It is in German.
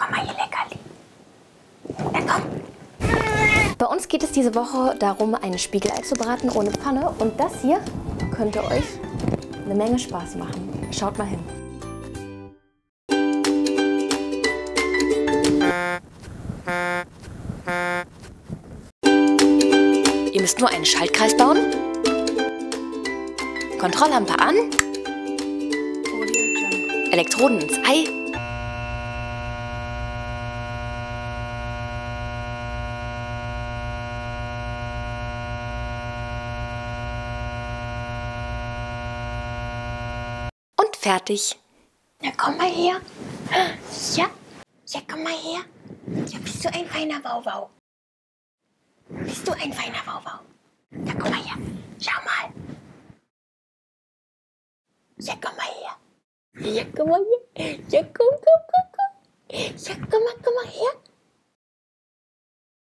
komm mal hier, Leckerli. Ja, komm. Bei uns geht es diese Woche darum, ein Spiegelei zu braten ohne Pfanne. Und das hier könnte euch eine Menge Spaß machen. Schaut mal hin. Ihr müsst nur einen Schaltkreis bauen, Kontrolllampe an, Elektroden ins Ei, und fertig. Ja, komm mal her. Ja, komm mal her. Ja, bist du ein feiner Wauwau? Bist du ein feiner Wauwau? Ja, komm mal her. Schau mal. Ja, komm mal her. Ja, komm mal her. Ja, komm. Ja, komm mal her.